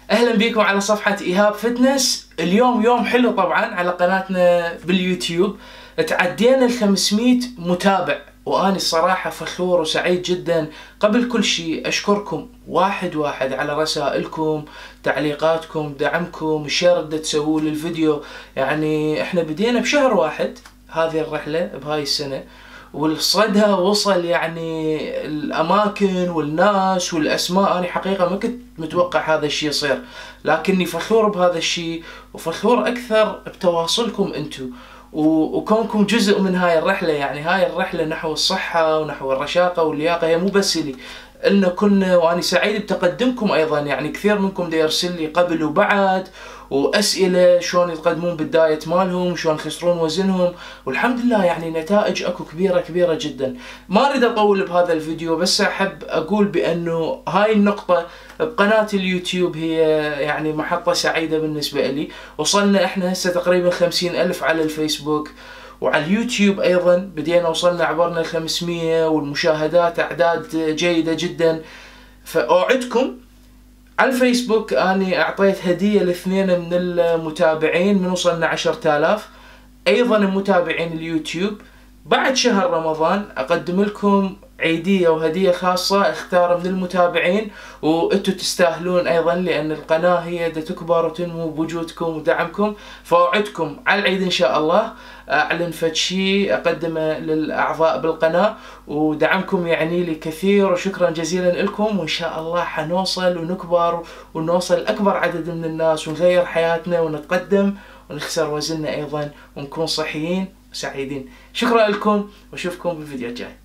اهلا بكم على صفحة ايهاب فتنس. اليوم يوم حلو طبعا على قناتنا باليوتيوب. تعدينا ال 500 متابع واني الصراحة فخور وسعيد جدا. قبل كل شيء اشكركم واحد واحد على رسائلكم، تعليقاتكم، دعمكم، الشير اللي تسووه للفيديو. يعني احنا بدينا بشهر واحد هذه الرحلة بهاي السنة، والصدى وصل يعني الأماكن والناس والأسماء. أنا حقيقة ما كنت متوقع هذا الشيء يصير، لكني فخور بهذا الشيء وفخور أكثر بتواصلكم أنتو وكونكم جزء من هاي الرحلة. يعني هاي الرحلة نحو الصحة ونحو الرشاقة واللياقة هي مو بس لي، إلنا كلنا، وأنا سعيد بتقدمكم أيضا. يعني كثير منكم دا يرسل لي قبل وبعد وأسئلة شلون يتقدمون بالدايت مالهم، شلون يخسرون وزنهم، والحمد لله يعني نتائج اكو كبيرة جدا. ما اريد اطول بهذا الفيديو، بس احب اقول بانه هاي النقطة بقناة اليوتيوب هي يعني محطة سعيدة بالنسبة لي. وصلنا احنا هسه تقريبا 50,000 على الفيسبوك، وعلى اليوتيوب ايضا بدينا وصلنا عبرنا 500، والمشاهدات اعداد جيدة جدا. فاوعدكم على الفيسبوك اني اعطيت هدية لاثنين من المتابعين من وصلنا 10,000. ايضا متابعين اليوتيوب بعد شهر رمضان اقدم لكم عيدية وهدية خاصة اختار من المتابعين، وانتو تستاهلون ايضا لان القناة هي دا تكبر وتنمو بوجودكم ودعمكم. فاوعدكم على العيد ان شاء الله اعلن فد شيء اقدمه للاعضاء بالقناة، ودعمكم يعني لي كثير وشكرا جزيلا لكم. وان شاء الله حنوصل ونكبر ونوصل لاكبر عدد من الناس ونغير حياتنا ونتقدم ونخسر وزننا ايضا ونكون صحيين وسعيدين. شكرا لكم واشوفكم بالفيديو الجاي.